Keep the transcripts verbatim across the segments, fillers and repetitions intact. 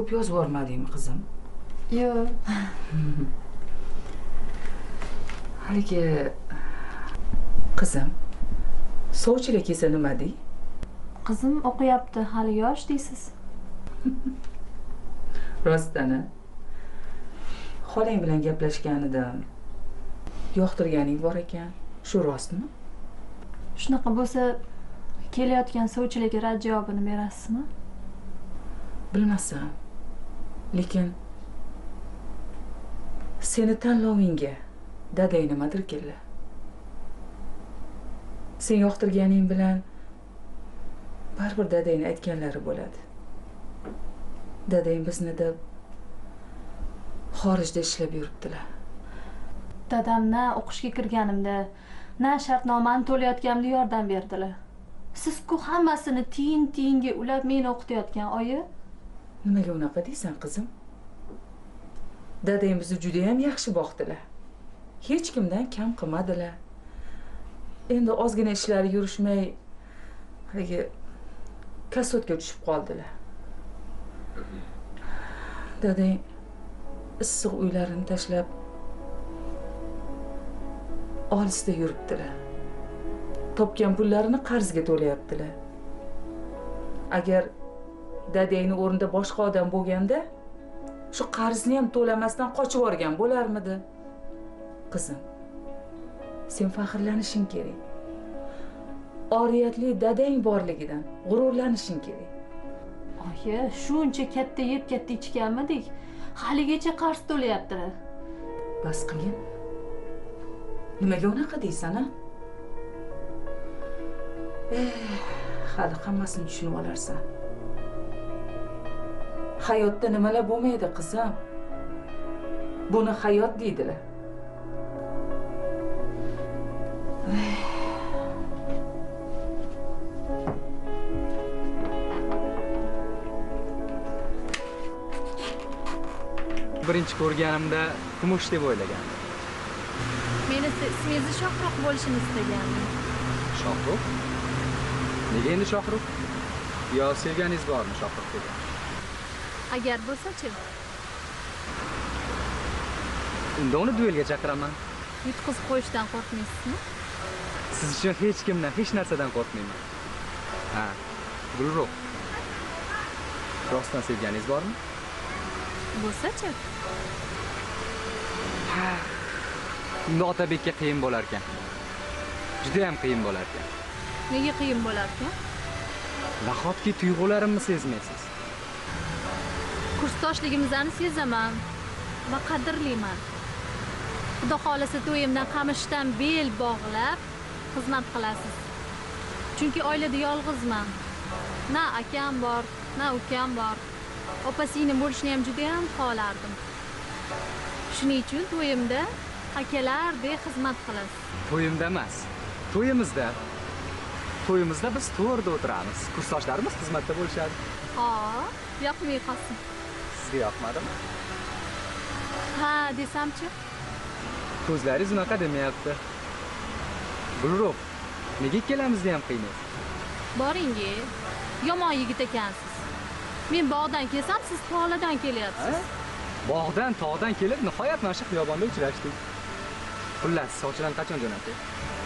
ko'p yozib yubormadingmi qizim? Yo'q. Haligi qizim, sovchilik esa nima dey? Qizim o'qiyapti, hali yosh deysiz. Rostdan-a? Xolang bilan gaplashganidan yoqtirganing bor ekan. Shu rostmi? Shunaqa bo'lsa, kelayotgan sovchilarga rad javobini berasizmi? Bilmasam. Lekin seni tanlovingga dadang nimadir keldi. Sen yoqtirganing bilan baribir dadangni aytganlari bo'ladi. Dadang bizni deb xorijda ishlab yuribdilar. Dadam na o'qishga kirganimda, na shartnomani to'layotganimda yordam berdilar. Siz-ku hammasini tiyin-tiyinga ulab meni o'qitayotgan oyi. Nimaga unaqa deysan, qizim? Dadang bizni juda ham yaxshi boqdilar. Hech kimdan kam qilmadilar. Endi ozgina ishlari yurishmay, haligi kasodga tushib qoldilar. Dadang issiq uylarini tashlab olisda yuribdilar. Topgan pullarini qarzga to'layaptilar. Agar dadangning o'rnida boshqa odam bo'lganda, shu qarzni ham to'lamasdan qochib yuborgan bo'larmidi? Qizim, sen faxrlanishing kerak. Oriyatli dadang borligidan g'ururlanishing kerak. Oyi, shuncha katta yeb katta ichganmidik? Haligacha qarz to'layaptilar. Bas qilgin. Nimaga unaqa deysan, a? Eh, hali hammasini tushunib olarsan. Hayotda nimalar bo'lmaydi, qizim. Buni hayot deydilar. Birinchi ko'rganimda kumush deb o'ylagandim. Meni ismingizni Shohruh bo'lishini istagandim. Shohruh? Nega endi Shohruh? Yo sevganingiz bormi Shohruh degan? Agar bo'lsa-chi? Unda uni duelga chaqiraman. Yutqizib qo'yishdan qo'rqmaysizmi? Siz uchun hech kimdan, hech narsadan qo'rqmayman. Ha, Gulruh. Rostdan sevganingiz bormi? Bo'lsa-chi? Ha. Unda Otabekka qiyin bo'lar ekan. Juda ham qiyin bo'lar ekan. Nega qiyin bo'lar ekan? Nahotki tuyg'ularimni sezmaysiz? Kursdoshligimizni sezaman va qadrlayman. Xudo xolasa to'yimdan qamishdan bel bog'lab xizmat qilasiz. Chunki oilada yolg'izman. Na akam bor, na ukam bor. Opa-singlim bo'lishni ham juda ham xohlardim. Shuning uchun to'yimda akalardek xizmat qilasiz. To'yimda emas, to'yimizda. To'yimizda biz to'rda o'tiramiz. Kursdoshlarimiz xizmatda bo'lishadi. Ha, yoqmay qolsin. Sizga yoqmadimi? Ha, desamchi? Ko'zlaringiz unaqa demayapti. Gulruh, nega ikkalamizni ham qiynaysiz? Boring-e. Yomon yigit ekansiz. Men bog'dan kelsam, siz tog'lardan kelyapsiz. Bog'dan, tog'dan kelib, nihoyat mana shu xiyobonda uchrashdik. Xullas, sovchilarni qachon jo'natdik?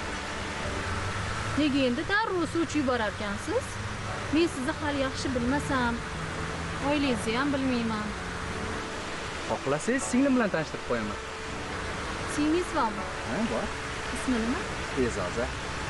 Nega endi darrov suvchi yuborar ekansiz? Men sizni hali yaxshi bilmasam, oilangizni ham bilmayman. Xohlasangiz singlim bilan tanishtirib qo'yaman. Singlingiz bormi? Ha, bor. Ismi nima? E'zoza.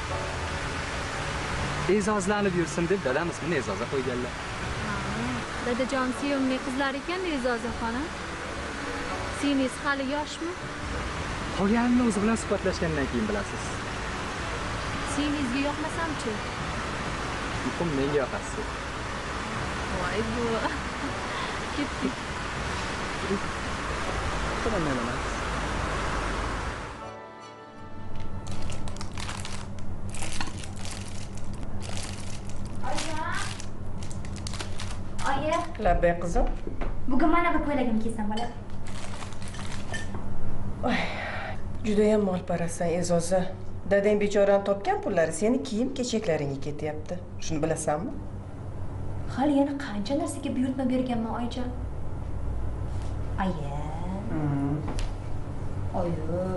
E'zozlanib yursin deb dadam ismini E'zoza qo'yganlar. Ha, dadajon sevimli qizlar ekan E'zoza xonim. Singlingiz hali yoshmi? Qolganini o'zi bilan suhbatlashgandan keyin bilasiz. Singlingizga yoqmasamchi? Muhim menga yoqasiz. Voy bu. Ketdik. Qanaqa emas. Oyi. Labbay qizim. Bugun mana bu ko'ylagim kiysam bo'ladi. Oy, juda ham molparasan E'zoza. Dadang bechorani topgan pullari seni kiyim-kechaklaringga ketyapti. Shuni bilasanmi? Hali yana qancha narsaga buyurtma berganman oyijon. Oyi. Oyi.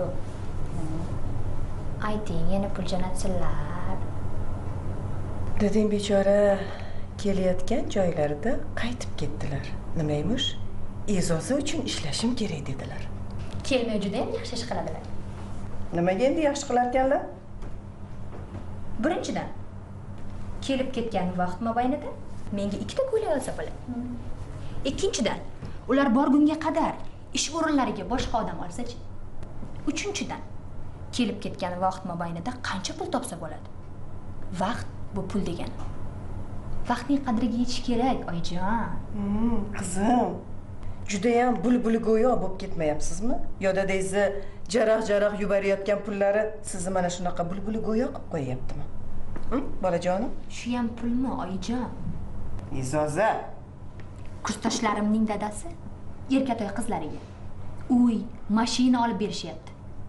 Ayting, yana pul jo'natsinlar. Dadang bechora kelayotgan joylarida qaytib ketdilar. Nima emish? E'zoza uchun ishlashim kerak dedilar. Kelmay juda ham yaxshi ish qiladilar. Nimaga endi yaxshi qilar ekanlar? Birinchidan, kelib ketgan vaqt mobaynida menga ikkita ko'ylak olsa bo'ladi. Ikkinchidan, ular borgunga qadar ish o'rinlariga boshqa odam olsa-chi. Uchinchidan, kelib ketgan vaqt mobaynida qancha pul topsa bo'ladi? Vaqt bu pul degani. Vaqtning qadriga yetish kerak, oyijon. Hmm, qizim. Juda ham bulbuli go'yo bo'lib ketmayapsizmi? Yo dadangizni jaraq-jaraq yuborayotgan pullari sizni mana shunaqa bulbuli go'yo qilib qo'yaptimi? Hm, bolajonim? Shu ham pulmi, oyijon? E'zoza. Kursdoshlarimning dadasi erkatoy qizlariga uy, mashina olib berishyapti.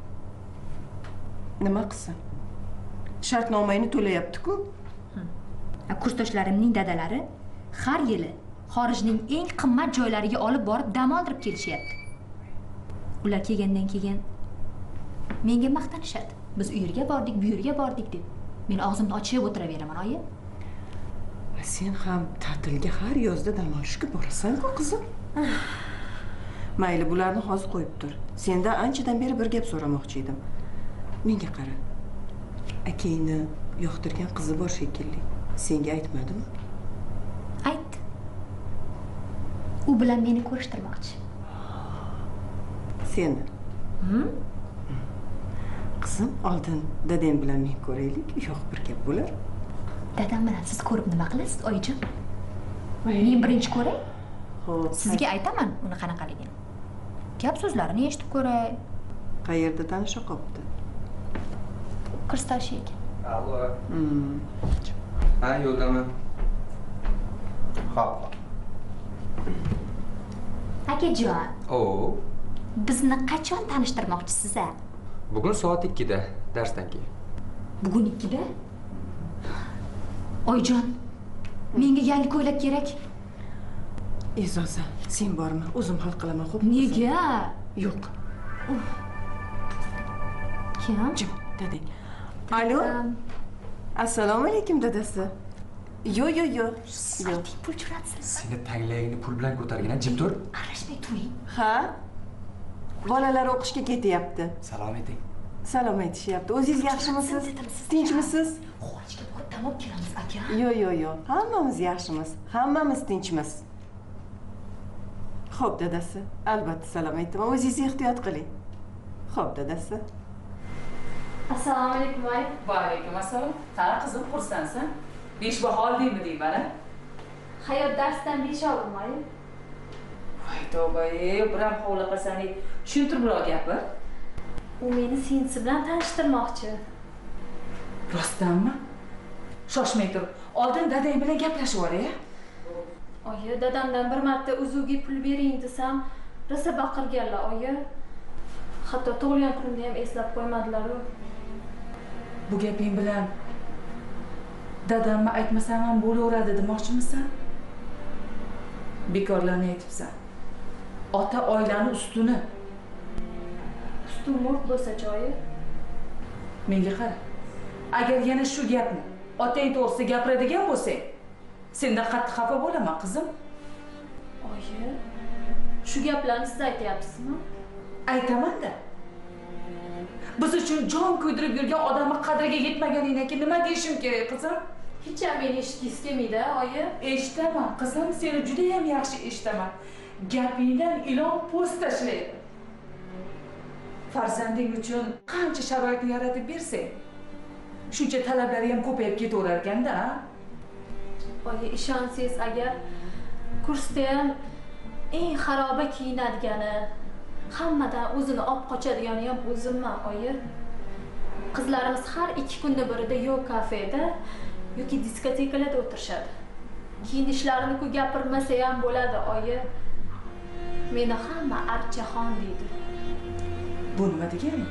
Nima qilsin? Shartnomayni to'layapti-ku. Kursdoshlarimning dadalari har yili xorijning eng qimmat joylariga olib borib dam oldirib kelishyapti. Ular kelgandan keyin menga maqtanishadi. Biz u yerga bordik, bu yerga bordik deb. Men og'zimni ochib o'tiraveraman, oyi. Sen ham ta'tilga har yozda dam olishga borasan-ku, qizim. Mayli, bularni hozir qo'yib tur. Sendan anchadan beri bir gap so'ramoqchi edim. Menga qara. Akangni yoqtirgan qizi bor shekilli. Senga aytmadimi? Aytdi. U bilan meni ko'rishtirmoqchi. Seni? Hm? Qizim, oldin dadang bilan men ko'raylik, yo'q bir gap bo'lar. Dadam bilan siz ko'rib nima qilasiz, oyijon? Men birinchi ko'ray. Xo'p. Sizga aytaman uni qanaqaligini. Gap so'zlarini eshitib ko'ray. Qayerda tanisha qopti? Kursdoshi ekan. Allo. Hmm. Ha, yo'ldaman. Xo'p. Akajon, O, bizni qachon tanishtirmoqchisiz a? bugun soat ikkida darsdan keyin. Bugun ikkida? Oyjon, menga yangi ko'ylak kerak. E'zoza, sen borma, o'zim hal qilaman, xo'p? Nega? Yo'q. Kim? Jim, dadang. Alo. Assalomu alaykum dadasi. Yo, yo, yo. Yo. Pul jo'natsin. Seni tanglagingni pul bilan ko'targan, jim tur. Aralashmay turing. Ha? Bolalar o'qishga ketyapti. Salom eting. Salom aytishyapti. O'zingiz yaxshimisiz? Tinchmisiz? Xorijga borib dam olib kelamiz, aka. Yo, yo, yo. Hammamiz yaxshimiz. Hammamiz tinchmiz. Xo'p, dadasi. Albatta salom aytaman. O'zingiz ehtiyot qiling. Xo'p, dadasi. Assalomu alaykum, voy. Va alaykum assalom. Qara qizim, xursandsan? Besh baho oldingmi deyman, a? Hayot darsdan besh oldim, voy. Voy tavba-ey, biram hovla qilsani, tushuntiribroq gapir. U meni singlisi bilan tanishtirmoqchi. Rostdanmi? Shoshmay tur. Oldin dadang bilan gaplashib ol-ya. Oyi, dadamdan bir marta uzuvga pul bering desam, rosa baqirganlar, oyi. Hatto tug'ilgan kunimda ham eslab qo'ymadilar-ku. Bu gaping bilan dadamni aytmasam ham bo'laveradi demoqchimisan? Bekorlarni aytibsan. Ota oilani ustuni. Ustum mo'rt bo'lsa-chi, oyi. Menga qara. Agar yana shu gapni otang to'g'risida gapiradigan bo'lsang, sendan qattiq xafa bo'laman, qizim. Oyi, shu gaplarni siz aytyapsizmi? Aytaman-da. Biz uchun jon kuydirib yurgan odamning qadriga yetmaganingdan keyin nima deyishim kerak, qizim? Hech ham meni eshitgingiz kelmaydi, oyi. Eshitaman, qizim, seni juda ham yaxshi eshitaman. Gapingdan ilon po'st tashlaydi. Farzanding uchun qancha sharoitni yaratib bersang, shuncha talablari ham ko'payib ketaverar ekanda. Oyi, ishonsangiz agar kursda ham eng xaroba kiyinadigani, hammadan o'zini olib qochadigani ham o'zimman, oyi. Qizlarimiz har ikki kunda birida yo kafeda yoki diskotekalarda o'tirishadi. Kiyinishlarini-ku gapirmasa ham bo'ladi, oyi. Meni hamma archaxon deydi. Bu nima degani?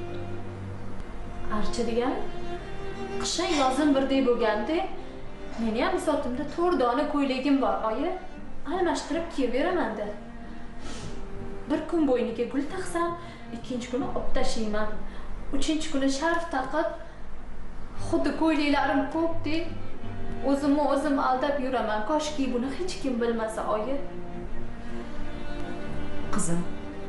Archa degani qishin yozim birdek bo'lganda, meni ham sotimda to'rt dona ko'ylagim bor, oyi. Almashtirib kiyib beraman-da. bir kun bo'yniga gul taqsam, ikkinchi kuni olib tashlayman. Uchinchi kuni sharf taqib, xuddi ko'yliklarim ko'pdek o'zimni o'zim aldab yuraman. Koshki buni hech kim bilmasa, oyi. Qizim,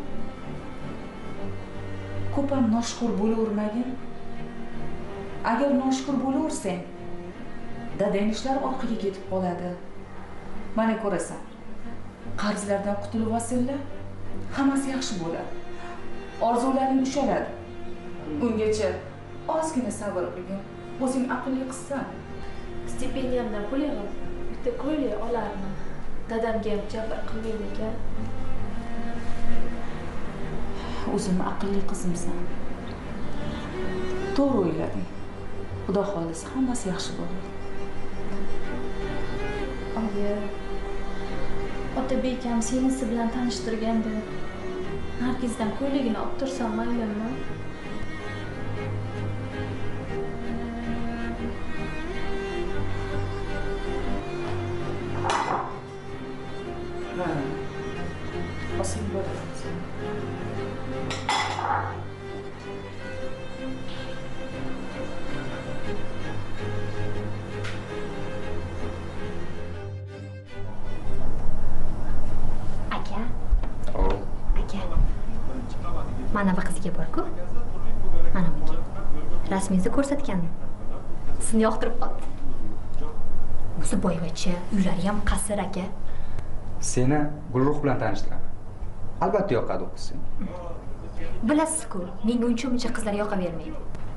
ko'p ham noshukur bo'lavermagin. Agar noshukur bo'laversang, dadang ishlar orqaga ketib qoladi. Mana ko'rasan, qarzlardan qutulib olsanglar, hammasi yaxshi bo'ladi. Orzularing ushaladi. Ungacha ozgina sabr qilgin. O'zing aqlli qizsan. Stipendiyamdan pul yig'ib, bitta ko'ylak olarman. Dadamga ham jabr qilmaydi ekan. O'zim aqlli qizimsan. To'g'ri o'ylading. Xudo xolisa hammasi yaxshi bo'ladi. Oyi, Otabek ham senisi bilan tanishtirganda, Nargizdan ko'ylagini olib tursam maylimi? Ha. Osin bo'ladi. Aka, Oh. aka. Mana bu qizga bor-ku. Mana bunga. Rasmingizni ko'rsatgandim. Sizni yoqtirib qoldi. O'zi boyvachcha, uylari ham qasr aka. Seni Gulruh bilan tanishtiraman. Albatta yoqadi u qiz senga. Bilasiz-ku, menga uncha-muncha qizlar yoqavermaydi.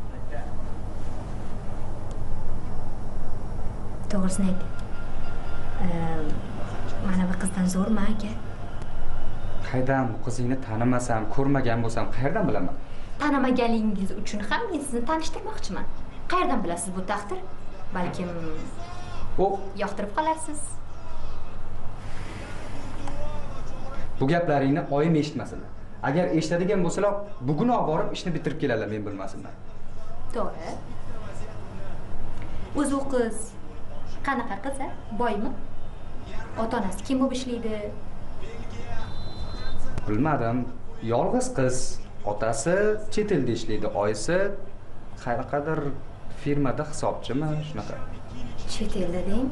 To'g'risini ayting. Ehm, mana bu qizdan zo'rmi aka? Qaydan bu qizingni tanimasam, ko'rmagan bo'lsam, qayerdan bilaman? Tanimaganingiz uchun ham men sizni tanishtirmoqchiman. Qayerdan bilasiz bu taqdir? Balkim O, yoqtirib qolarsiz. bu gaplaringni oyim eshitmasinlar. Agar eshitadigan bo'lsalar, bugun olib borib ishni bitirib keladilar, men bilmasinlar. To'g'ri. O'zi u qiz qanaqa qiz, a? Boymi? Ota-onasi kim bo'lib ishlaydi? Bilmadim. Yolg'iz qiz. Otasi chet elda ishlaydi, oyisi qanaqadir firmada hisobchimi, shunaqa. Chet elda deng.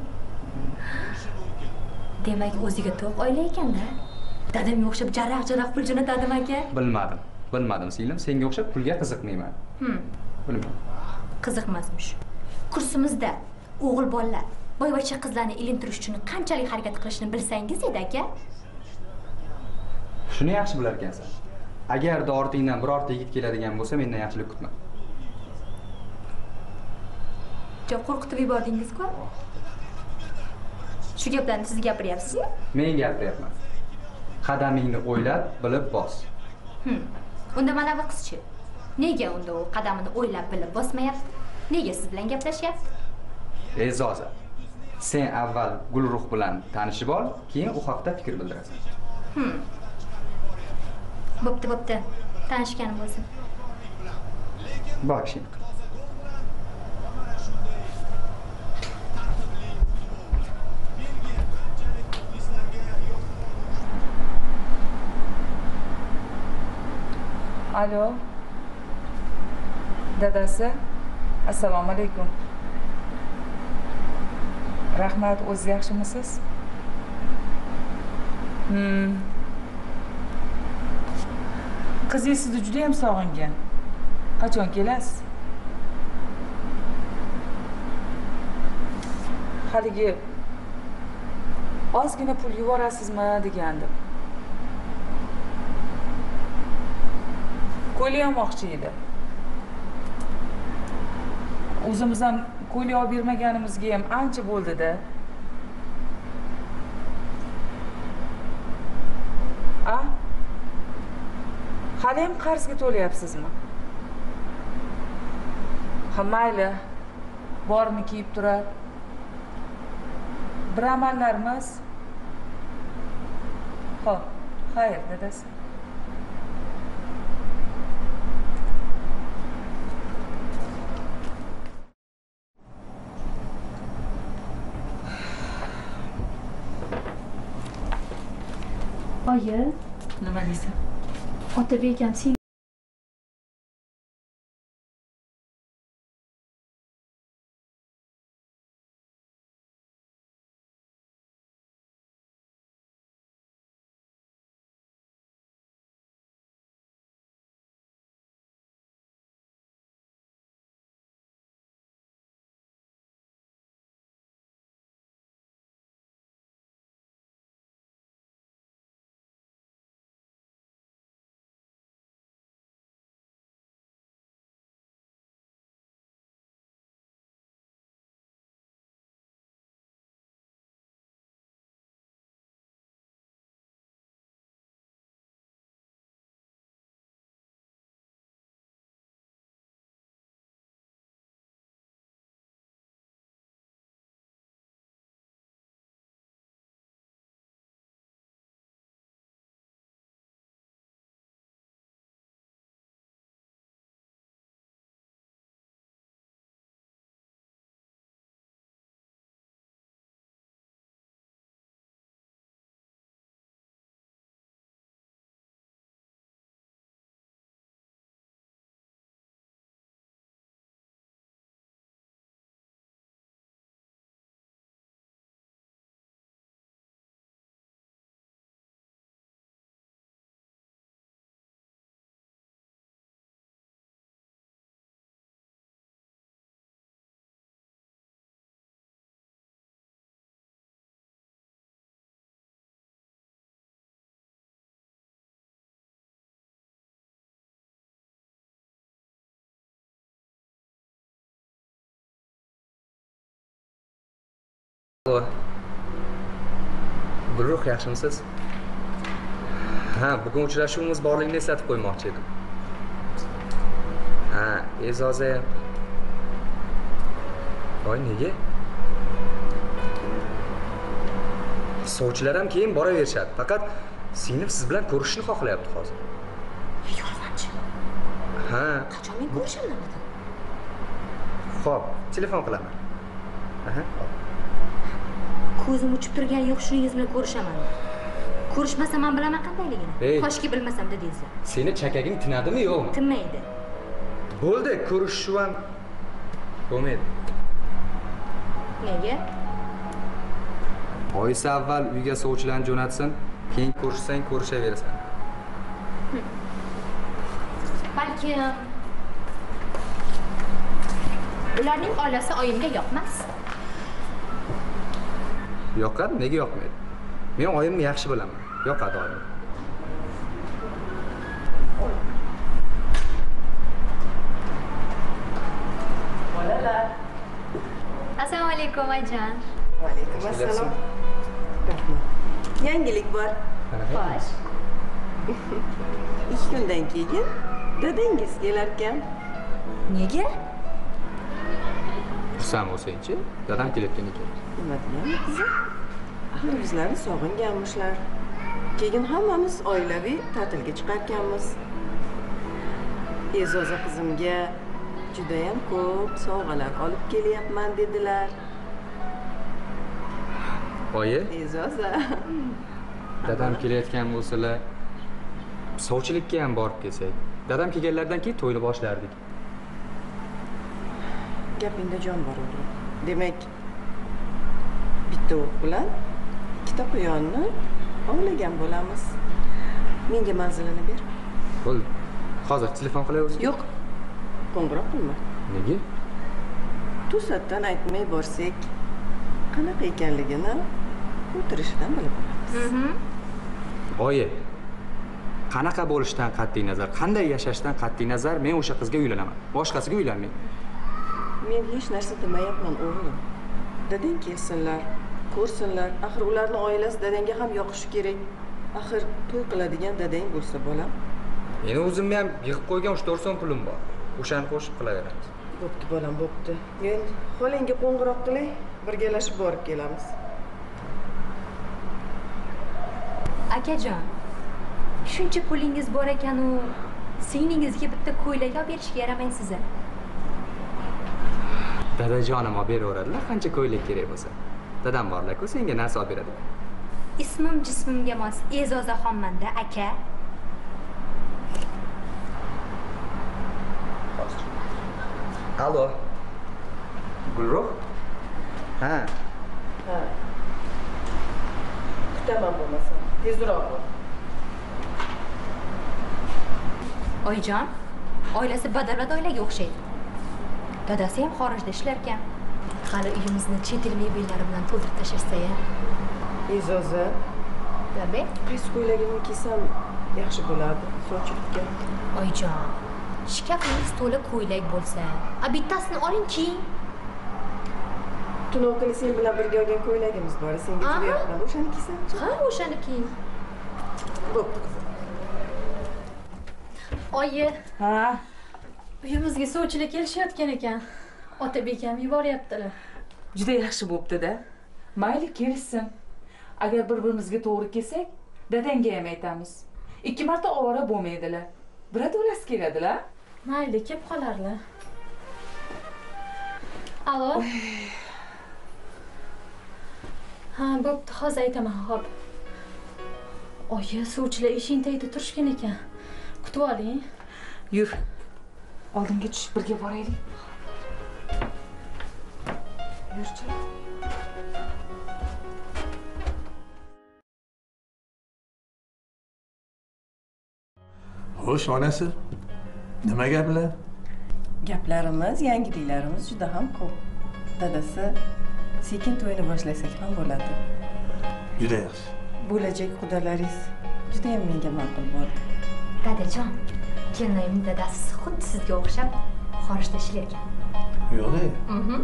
Demak, o'ziga to'q oila ekanda. Dadamga o'xshab jaraq-jaraq pul jo'natadimi aka? Bilmadim. Bilmadim, singlim. Senga o'xshab pulga qiziqmayman. Hmm. Bilmadim. Qiziqmasmish. Kursimizda o'g'il bolalar boyvachcha qizlarni ilintirish uchun qanchalik harakat qilishini bilsangiz edi aka. Shuni yaxshi bilar ekansan. Agar ortingdan birorta yigit keladigan bo'lsa, mendan yaxshilik kutma. Jo qo'rqitib yubordingiz-ku? Shu gaplarni siz gapiryapsizmi? Men gapiryapman. Qadamingni o'ylab, bilib bos. Hmm. Unda mana bu qizchi. Nega unda u qadamini o'ylab bilib bosmayapti? Nega siz bilan gaplashyapti? Ey Zoza, sen avval Gulruh bilan tanishib ol, keyin u haqda fikr bildirasan. Hmm. Bo'pti, bo'pti. Tanishganim bo'lsin. Bor ishing qil. Alo. Dadasi. Assalomu alaykum. Rahmat, o'zingiz yaxshimisiz? Hmm. Qizingiz sizni juda ham sog'ingan. Qachon kelasiz? Haligi ozgina pul yuborasizmi degandim. Ko'ylak olmoqchi edi. O'zimiz ham ko'ylak olib bermaganimizga ham ancha bo'ldi-da. A? Hali ham qarzga to'layapsizmi? Ha, mayli. Borini kiyib turar. Bir amallarimiz. Xo'p, xayr, dadasi. Oyi, Nima deysan? Otabek ham sen Guruh, yaxshimisiz? Ha, bugun uchrashuvimiz borligini eslatib qo'ymoqchi edim. Ha, E'zoza. Voy, nega? Sovchilar ham keyin boraverishadi. Faqat sinf siz bilan ko'rishishni xohlayapti hozir. Yolg'onchi. Ha. Qachon men ko'rishamdan? Xo'p, telefon qilaman. Aha. Ko'zim uchib turgani yo'q, shuningiz bilan ko'rishaman. Ko'rishmasam men bilaman qandayligini. Toshki bilmasam dedingizlar. Seni chakaging tinadimi yo'qmi? Tinmaydi. Bo'ldi, ko'rishuv ham bo'lmaydi. Nega? Oyisi avval uyga sovchilarni jo'natsin, keyin ko'rishsang ko'rishaverasan. Balki ularning oilasi oyimga yoqmas. Yoqadi, nega yoqmaydi? Men oyimni yaxshi bilaman. Yoqadi oyim. Bolalar. Assalomu alaykum ayjon. Va alaykum assalom. Rahmat. Yangilik bor. Xo'sh. ikki kundan keyin dadangiz kelar ekan. Nega? Xursand bo'lsang-chi, dadam kelayotgan ekan. Nima deyapman qizim? Axir bizlarni sog'inganmishlar. Keyin hammamiz oilaviy ta'tilga chiqarkanmiz. E'zoza qizimga juda ham ko'p sovg'alar olib kelyapman dedilar. Oyi, E'zoza. dadam kelayotgan bo'lsalar, sovchilikka ham borib kelsak. Dadam kelganlardan keyin to'yni boshlardik. Gapingda jon bor o'g'lim. Demak, bitta o'q bilan ikkita quyonni ovlagan bo'lamiz. Menga manzilini ber. Bo'ldi. Hozir telefon qilaversin. Yo'q. Qo'ng'iroq qilma. Nega? To'satdan aytmay borsak, qanaqa ekanligini o'tirishidan bilib olamiz. Oyi, qanaqa bo'lishdan qat'iy nazar, qanday yashashdan qat'iy nazar men o'sha qizga uylanaman. Boshqasiga uylanmayman. Men hech narsa demayapman o'g'lim. Dadang kelsinlar, ko'rsinlar. Axir ularning oilasi dadangga ham yoqishi kerak. Axir to'y qiladigan dadang bo'lsa bolam. Meni o'zimni ham yig'ib qo'ygan uch to'rt so'm pulim bor. O'shani qo'shib qilaveramiz. Bo'pti bolam, bo'pti. Endi xolangga qo'ng'iroq qilay, birgalashib borib kelamiz. Akajon, shuncha pulingiz bor ekan-u, singlingizga bitta ko'ylak olib berishga yaramaysizlar. Dadajonim olib beraveradilar, qancha ko'ylak kerak bo'lsa. Dadam borlar-ku, senga narsa olib beradi. Ismim jismimga mos E'zozaxonmanda aka. Alo. Gulruh? Ha. Ha. Kutaman bo'lmasa. Tezroq bo'l. Oyijon, oilasi badavlat oilaga o'xshaydi. Dadasi ham xorijda ishlar ekan. Hali uyimizni chet el mebellari bilan to'ldirib tashlashsa-ya. Ezoza, Tabii. qaysi ko'ylagimni kiysam yaxshi bo'lardi sochilikka. Oyijon, shkafingiz to'la ko'ylak bo'lsa, a bittasini oling kiying. Tunov kuni sen bilan birga olgan ko'ylagimiz bor. Senga juda Aha. yoqqan. O'shani kiysam-chi? Ha, o'shani kiying. Bo'pti qizim. Oyi, Ha, uyimizga sovchilar kelishayotgan ekan. Otabek ham yuboryaptilar. juda yaxshi bo'pti-da. Mayli, kelishsin. Agar bir-birimizga to'g'ri kelsak, dadangga ham aytamiz. Ikki marta ovora bo'lmaydilar. Birato'lasi keladilar. Mayli, kelib qolarlar. Alo. Ha, bo'pti, hozir aytaman, xo'p. Oyi, suvchilar eshikning tagida turishgan ekan. Kutib oling. Yur. Oldinga tushib birga boraylik. Yurchi. Xo'sh, onasi. Nima gaplar? Gaplarimiz, yangiliklarimiz juda ham ko'p. Dadasi sekin to'yni boshlasak ham bo'ladi. Juda yaxshi. Bo'lajak qudalaringiz juda ham menga ma'qul bo'ldi. Dadajon, kelinoyimning dadasi xuddi sizga o'xshab xorijda ishlar ekan. Yo'q-e. Mhm.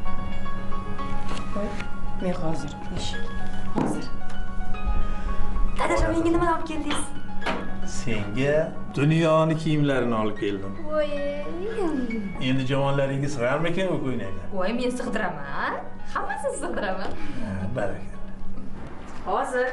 Qo'y, men hozir eshik. Hozir. Dadajon, menga nima olib keldingiz? Senga dunyoni kiyimlarini olib keldim. Voy. Endi javonlaringiz sig'armikan u ko'ylaklar? Voy, men sig'diraman. Hammasini sig'diraman. Ha, barakalla. Hozir.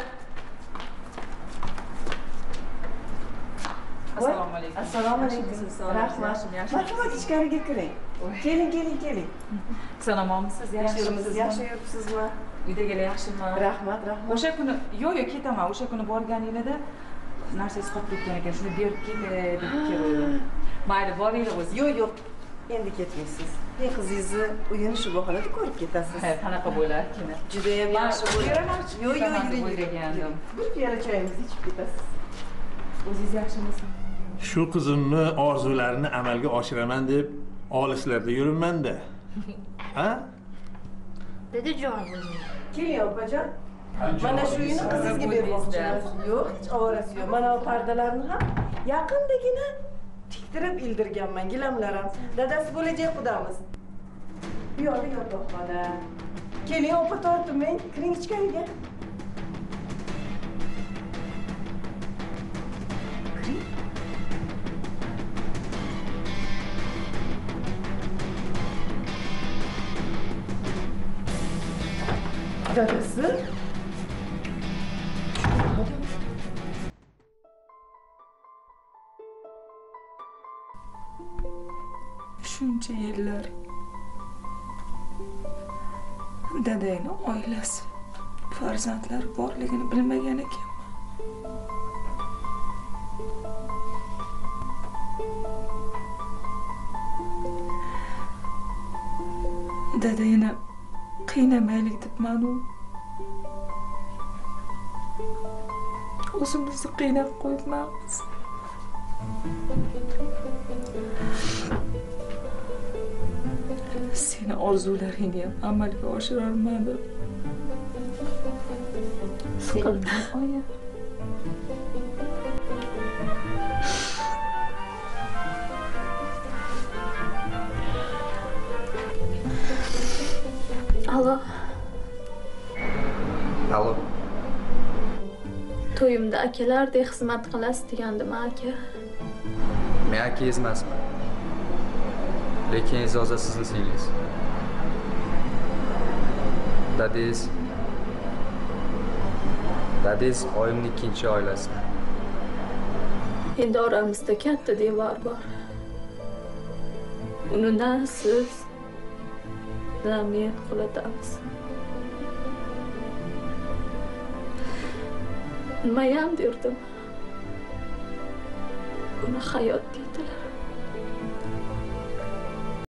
Assalomu alaykum. Assalomu alaykum. Rahmat. Marhamat, ichkariga kiring. Keling, keling, keling. Salom olmisiz? Yaxshimisiz? Yaxshimisiz? Yaxshi yuribsizmi? Uydagilar yaxshimi? Rahmat, rahmat. O'sha kuni, yo'q, yo'q, ketaman. O'sha kuni borganingizda narsangiz qolib ketgan ekan. Shuni berib kelay deb keldim. Mayli, boringlar o'zi. Yo'q, yo'q. Endi ketmaysiz. Men qizingizni uyini shu bahonada ko'rib ketasiz. Ha, qanaqa bo'larkin? Juda ham yaxshi bo'ladi. Yuraman, Yo'q, yo'q, yuring, o'ylagandim. yuring. Bir piyola choyimizni ichib ketasiz. O'zingiz yaxshimisiz? Shu qizimni orzularini amalga oshiraman deb olislarda yuribman-da. Ha? Dadajon. Keling, opajon. Mana shu uyni qizingizga bermoqchiman. Yo'q, hech ovorasi yo'q. Mana bu pardalarni ham yaqindagina tiktirib ildirganman, gilamlar ham. Dadasi bo'lajak qudamiz. Bu yoqda yotoqxona. Keling, opa tortinmang, kiring ichkariga. Kiring. Dadasi. Shuncha yillar dadangni oilasi, farzandlari borligini bilmagan ekanman. Dadangni qiynamaylik debman-u. O'zimizni qiynab qo'yibmiz. Seni orzularingni ham amalga oshirolmadim. Siqildim, oyi. Alo, Alo. to'yimda akalardek xizmat qilasiz degandim, aka. Men akangiz emasman. Lekin Ezoza sizni singlingiz. Dadingiz Dadingiz oyimning ikkinchi oilasi. Endi oramizda katta devor bor. Uni na siz, na men qulatamiz. Nimayam derdim. Uni hayot deydilar.